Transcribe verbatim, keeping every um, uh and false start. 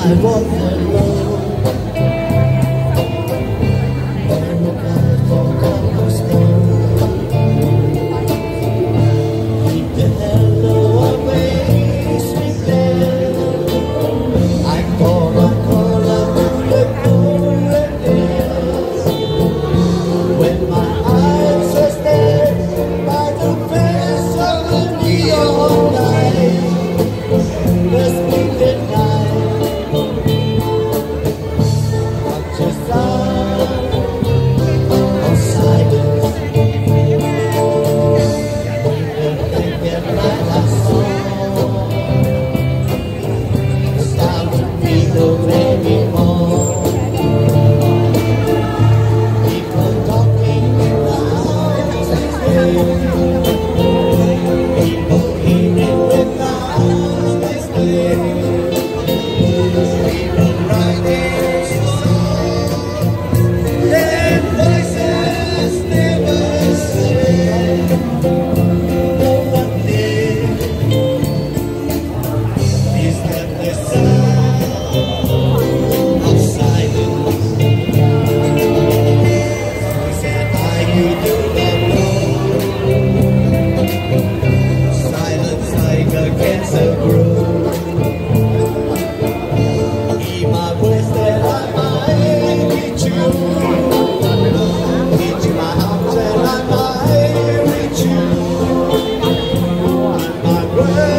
I was alone. And I forgot the stone. Keep the hello away, sweet love. I call a call up the cool air. When my eyes are stared by the face of the neon light, the splendid night, but just sound of silence. Even thinking like I saw the sound of people anymore. People talking without explaining. People hearing without explaining. People writing songs, their voices never say. No one did. Is that the sound of silence? Said I, you do not know. Silence like a cancer grows. Y my voice that I might reach you, reach my arms and I might reach you. My breath